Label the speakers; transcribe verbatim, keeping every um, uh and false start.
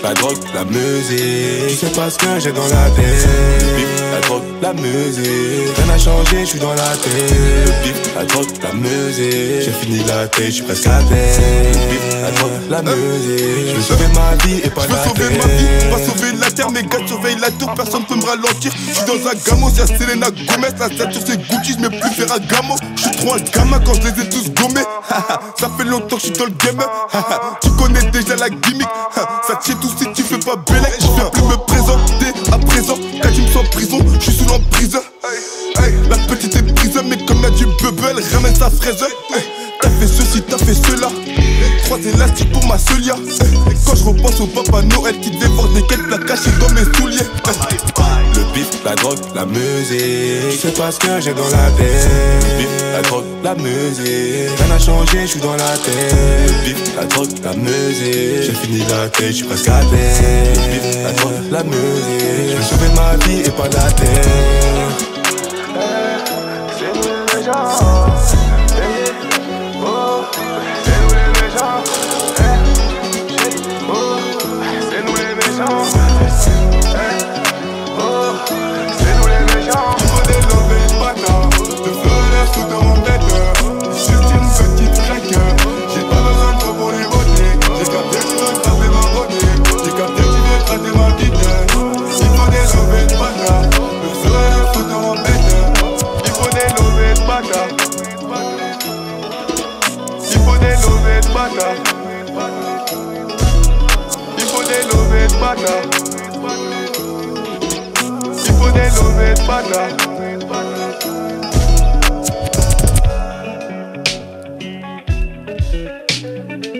Speaker 1: la drogue, la musique. Je sais pas ce que j'ai dans la tête. Le bif, la drogue, la musique. Rien n'a changé, je suis dans la tête. Le bif, la drogue, la musique. J'ai fini la tête, je suis presque à terre. Le bif, la drogue, la musique. Je veux sauver ma vie et pas la terre.
Speaker 2: Je veux sauver ma vie, pas sauver la terre. Mes gars surveillent la tour, personne peut me ralentir. Je suis dans un gamo, y'a Selena Gomez. La ceinture c'est Gucci, j'mets plus Ferragamo. Je suis trop un gamin quand je les ai tous gommés. Ça fait longtemps que je suis dans le game. Tu connais déjà la gimmick. Ça tient tout si tu fais pas bellec. Je viens plus me présenter à présent. Quand tu me sens en prison, je suis sous l'emprise. La petite est prise, mais comme y'a du bubble, elle ramène sa fraise. T'as fait ceci, t'as fait cela. Trois élastiques pour ma solia. Quand je repense au Papa Noël qui dévore des quêtes plats cachés dans mes souliers.
Speaker 1: Le bif, la drogue, la musique. Je sais pas ce que j'ai dans la tête. Le bif, la drogue, la musique. Rien n'a changé, je suis dans la tête. Le bif, la drogue, la musique. J'ai fini la tête, je suis presque à terre. Le bif, la drogue, la musique. Je veux sauver ma vie et pas la terre.
Speaker 3: C'est nous les méchants. Oh, c'est nous les méchants. Oh, c'est nous les méchants. Oh, c'est nous les méchants.
Speaker 2: Il faut des lovés de bâtard, de fleurs sous de mon tête. Juste une petite claque. J'ai pas besoin de toi pour les voter. J'ai capté que tu veux écraser ma beauté. J'ai capté que tu veux écraser ma guitare. Il faut des lovés de bâtard, de fleurs sous de mon tête.
Speaker 3: Il faut des lovés de bâtard. Il faut des lovés de bâtard. Il faut des lovés de bâtard. Il faut des lovés de bâtard.